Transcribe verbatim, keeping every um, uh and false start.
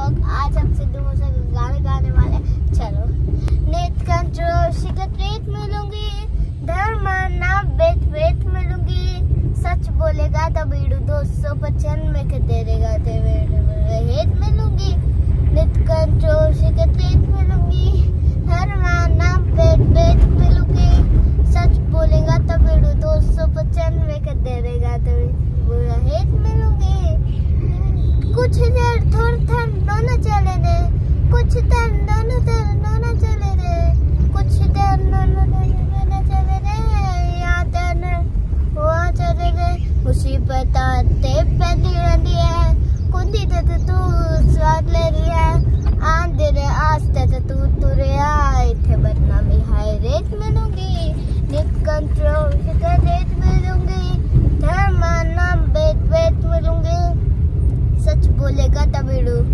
Vlog. आज हम सिद्धू मूसे के गाने गाने वाले। चलो। नेत कंट्रोल शिकत रेत मिलूंगी, धर्माना बेत बेत मिलूंगी, सच बोलेगा तो बीड़ू दो सौ पचन में के देगा हेत मिलूंगी। नेत कंट्रोल शिकत रेत मिलूंगी, धर्माना बेत बेत मिलूंगी, सच बोलेगा तो बीड़ू दो सौ पचन में के देगा तो हेत मिलूंगी। कुछ देर थोड़ा थर दोनों चले रे, कुछ देर दोनों देर दोनों चले रे, कुछ देर दोनों दोनों चले रे, याद न हुआ चले रे। मुसीबत आते पैदी रही है, कुंदी ते तू स्वाद ले रही है, आंधे रे आस्ते ते तू तुरे आए थे बदनामी हाय रेत मिलूंगी। नित कंट्रोल से रेत मिलूंगी, धर्माना बेत बेत मिलूंगी, सच बोलेगा तब